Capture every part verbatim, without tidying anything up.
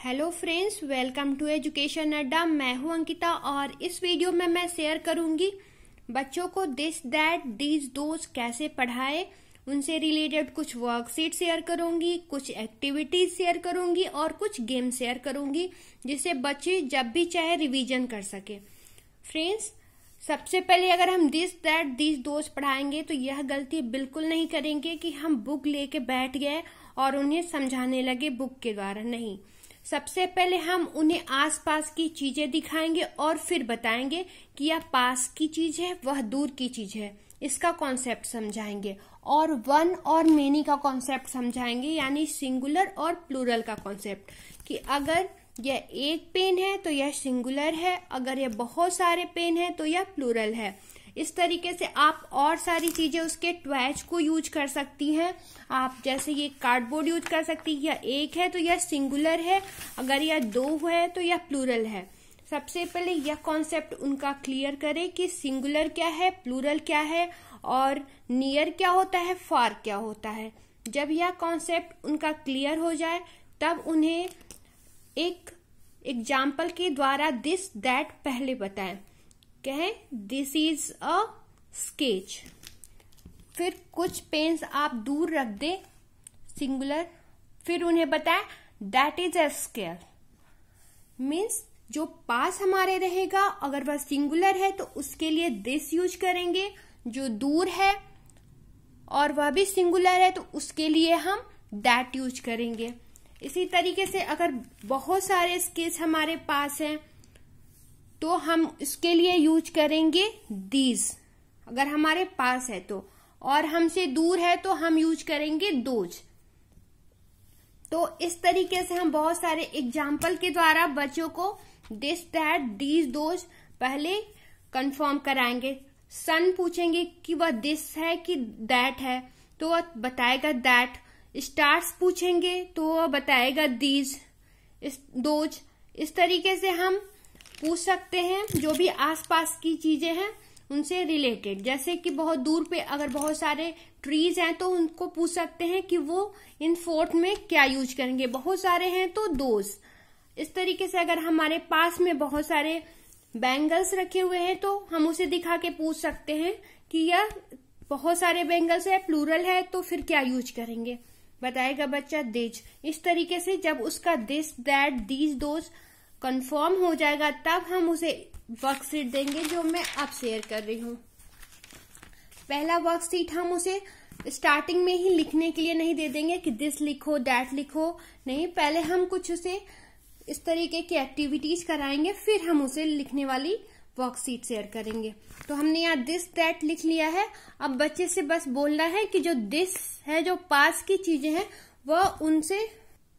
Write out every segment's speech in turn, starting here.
Hello friends, welcome to education Adda. मैं हूं अंकिता और इस वीडियो में मैं शेयर करूंगी बच्चों को दिस दैट दीज दोज कैसे पढ़ाए, उनसे रिलेटेड कुछ वर्कशीट शेयर करूंगी, कुछ एक्टिविटीज शेयर करूंगी और कुछ गेम शेयर करूंगी जिससे बच्चे जब भी चाहे रिवीजन कर सके। फ्रेंड्स, सबसे पहले अगर हम दिस दैट दीज दोज पढ़ाएंगे तो यह गलती बिल्कुल नहीं करेंगे कि हम बुक लेके बैठ गए और उन्हें समझाने लगे बुक के द्वारा। नहीं, सबसे पहले हम उन्हें आसपास की चीजें दिखाएंगे और फिर बताएंगे कि यह पास की चीज है, वह दूर की चीज है। इसका कॉन्सेप्ट समझाएंगे और वन और मेनी का कॉन्सेप्ट समझाएंगे, यानी सिंगुलर और प्लूरल का कॉन्सेप्ट, कि अगर यह एक पेन है तो यह सिंगुलर है, अगर यह बहुत सारे पेन है तो यह प्लूरल है। इस तरीके से आप और सारी चीजें उसके ट्वाइस को यूज कर सकती हैं। आप जैसे ये कार्डबोर्ड यूज कर सकती है, यह एक है तो यह सिंगुलर है, अगर यह दो है तो यह प्लूरल है। सबसे पहले यह कॉन्सेप्ट उनका क्लियर करें कि सिंगुलर क्या है, प्लूरल क्या है और नियर क्या होता है, फार क्या होता है। जब यह कॉन्सेप्ट उनका क्लियर हो जाए तब उन्हें एक एग्जाम्पल के द्वारा दिस दैट पहले बताएं। कहें दिस इज अ स्केच, फिर कुछ पेन्स आप दूर रख दे सिंगुलर, फिर उन्हें बताएं that is a scale. Means जो पास हमारे रहेगा अगर वह सिंगुलर है तो उसके लिए दिस यूज करेंगे, जो दूर है और वह भी सिंगुलर है तो उसके लिए हम दैट यूज करेंगे। इसी तरीके से अगर बहुत सारे स्केच हमारे पास हैं तो हम इसके लिए यूज करेंगे दीज, अगर हमारे पास है तो, और हमसे दूर है तो हम यूज करेंगे दोज। तो इस तरीके से हम बहुत सारे एग्जाम्पल के द्वारा बच्चों को दिस दैट दीज दोज पहले कंफर्म कराएंगे। सन पूछेंगे कि वह दिस है कि दैट है तो वह बताएगा दैट। स्टार्स पूछेंगे तो वह बताएगा दीज दोज। इस तरीके से हम पूछ सकते हैं जो भी आसपास की चीजें हैं उनसे रिलेटेड। जैसे कि बहुत दूर पे अगर बहुत सारे ट्रीज हैं तो उनको पूछ सकते हैं कि वो इन फोर्थ में क्या यूज करेंगे, बहुत सारे हैं तो दोज। इस तरीके से अगर हमारे पास में बहुत सारे बैंगल्स रखे हुए हैं तो हम उसे दिखा के पूछ सकते हैं कि यह बहुत सारे बैंगल्स है, प्लूरल है, तो फिर क्या यूज करेंगे, बताएगा बच्चा दिज। इस तरीके से जब उसका this that these those confirm हो जाएगा तब हम उसे वर्कशीट देंगे जो मैं अब शेयर कर रही हूँ। पहला वर्कशीट हम उसे स्टार्टिंग में ही लिखने के लिए नहीं दे देंगे कि दिस लिखो दैट लिखो, नहीं, पहले हम कुछ उसे इस तरीके की एक्टिविटीज कराएंगे, फिर हम उसे लिखने वाली वर्कशीट शेयर करेंगे। तो हमने यहाँ दिस दैट लिख लिया है। अब बच्चे से बस बोलना है कि जो दिस है, जो पास की चीजें हैं, वह उनसे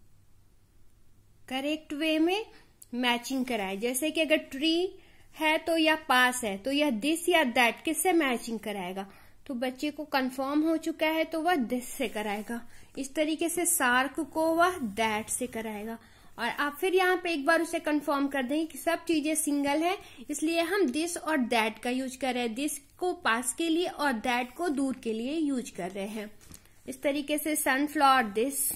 करेक्ट वे में मैचिंग कराए। जैसे कि अगर ट्री है तो यह पास है तो यह दिस या दैट किससे मैचिंग कराएगा, तो बच्चे को कंफर्म हो चुका है तो वह दिस से कराएगा। इस तरीके से शार्क को वह दैट से कराएगा। और आप फिर यहाँ पे एक बार उसे कंफर्म कर देंगे कि सब चीजें सिंगल है, इसलिए हम दिस और दैट का यूज कर रहे हैं। दिस को पास के लिए और दैट को दूर के लिए यूज कर रहे हैं। इस तरीके से सनफ्लावर दिस,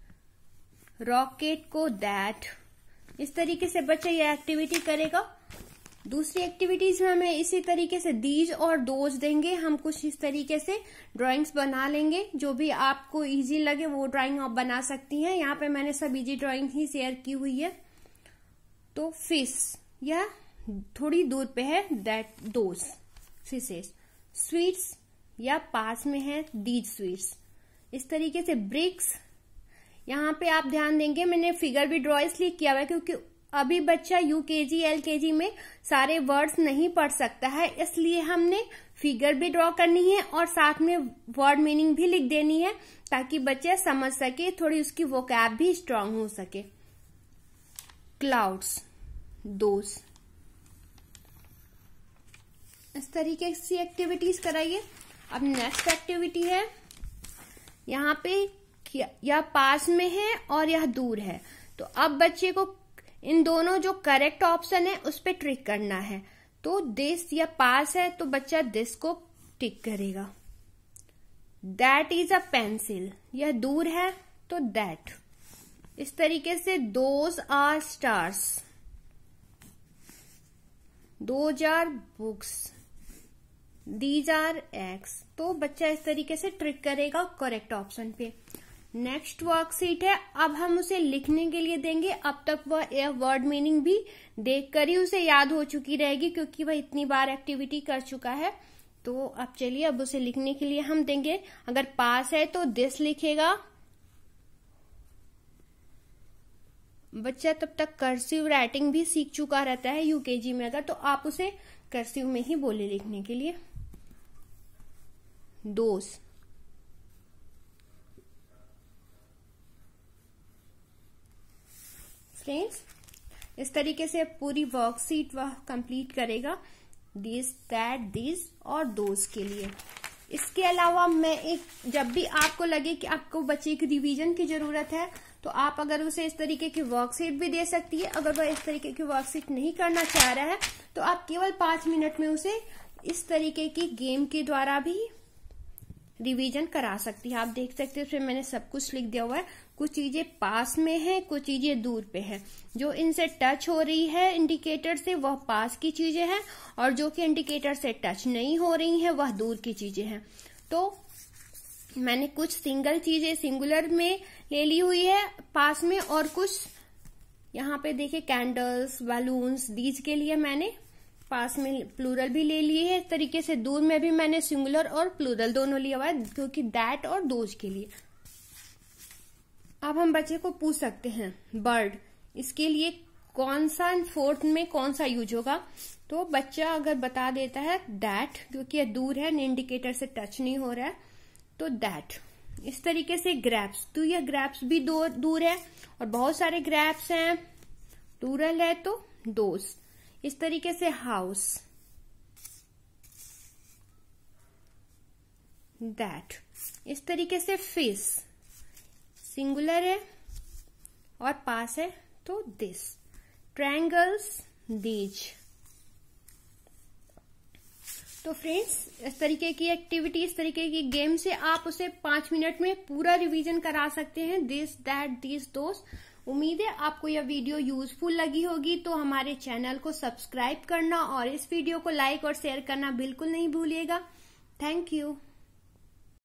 रॉकेट को दैट। इस तरीके से बच्चा यह एक्टिविटी करेगा। दूसरी एक्टिविटीज में हमें इसी तरीके से दीज और दोज देंगे। हम कुछ इस तरीके से ड्राइंग्स बना लेंगे, जो भी आपको इजी लगे वो ड्राइंग आप बना सकती हैं। यहाँ पे मैंने सब इजी ड्राइंग ही शेयर की हुई है। तो फिश, यह थोड़ी दूर पे है, दैट दोज फिशेस। स्वीट्स, या पास में है, दीज स्वीट्स। इस तरीके से ब्रिक्स, यहाँ पे आप ध्यान देंगे मैंने फिगर भी ड्रॉ इसलिए किया हुआ है क्योंकि अभी बच्चा यूकेजी एलकेजी में सारे वर्ड्स नहीं पढ़ सकता है, इसलिए हमने फिगर भी ड्रॉ करनी है और साथ में वर्ड मीनिंग भी लिख देनी है ताकि बच्चा समझ सके, थोड़ी उसकी वोकैब भी स्ट्रांग हो सके। Clouds, those. इस तरीके से एक्टिविटीज कराइए। अब नेक्स्ट एक्टिविटी है, यहाँ पे यह पास में है और यह दूर है, तो अब बच्चे को इन दोनों जो करेक्ट ऑप्शन है उस पे ट्रिक करना है। तो दिस या पास है तो बच्चा दिस को टिक करेगा। दैट इज अ पेंसिल, यह दूर है तो दैट। इस तरीके से those are stars, those are books, these are eggs. तो बच्चा इस तरीके से ट्रिक करेगा करेक्ट ऑप्शन पे। नेक्स्ट वर्कशीट है, अब हम उसे लिखने के लिए देंगे। अब तक वह वर्ड मीनिंग भी देखकर ही उसे याद हो चुकी रहेगी, क्योंकि वह इतनी बार एक्टिविटी कर चुका है। तो अब चलिए, अब उसे लिखने के लिए हम देंगे। अगर पास है तो दिस लिखेगा। बच्चा तब तक कर्सिव राइटिंग भी सीख चुका रहता है यूकेजी में, अगर तो आप उसे कर्सिव में ही बोले लिखने के लिए। दोस, फ्रेंड्स इस तरीके से पूरी वर्कशीट वह कंप्लीट करेगा दिस, दैट, दिस और दोस के लिए। इसके अलावा मैं एक, जब भी आपको लगे कि आपको बच्चे की रिवीजन की जरूरत है, तो आप अगर उसे इस तरीके की वर्कशीट भी दे सकती है। अगर वह इस तरीके की वर्कशीट नहीं करना चाह रहा है तो आप केवल पांच मिनट में उसे इस तरीके की गेम के द्वारा भी रिवीजन करा सकती है। आप देख सकते हो, उसमें मैंने सब कुछ लिख दिया हुआ है। कुछ चीजें पास में है, कुछ चीजें दूर पे है। जो इनसे टच हो रही है इंडिकेटर से वह पास की चीजें हैं, और जो कि इंडिकेटर से टच नहीं हो रही है वह दूर की चीजें हैं। तो मैंने कुछ सिंगल चीजें सिंगुलर में ले ली हुई है पास में, और कुछ यहाँ पे देखिए कैंडल्स, बलून्स, दीज के लिए मैंने पास में प्लूरल भी ले लिए है। इस तरीके से दूर में भी मैंने सिंगुलर और प्लूरल दोनों लिया हुआ है, क्योंकि दैट और दोज के लिए। अब हम बच्चे को पूछ सकते हैं बर्ड, इसके लिए कौन सा फोर्थ में कौन सा यूज होगा। तो बच्चा अगर बता देता है दैट, क्योंकि यह दूर है, इंडिकेटर से टच नहीं हो रहा है, तो दैट। इस तरीके से ग्रैप्स, तो यह ग्रैप्स भी दो दूर है, और बहुत सारे ग्रैप्स हैं, प्लूरल है तो दोस। इस तरीके से हाउस, दैट। इस तरीके से फिश, सिंगुलर है और पास है तो दिस। Triangles, these. तो फ्रेंड्स इस तरीके की एक्टिविटी, इस तरीके की गेम से आप उसे पांच मिनट में पूरा रिवीजन करा सकते हैं, दिस, दैट, दिस, दोस। उम्मीद है आपको यह वीडियो यूजफुल लगी होगी। तो हमारे चैनल को सब्सक्राइब करना और इस वीडियो को लाइक और शेयर करना बिल्कुल नहीं भूलिएगा। Thank you.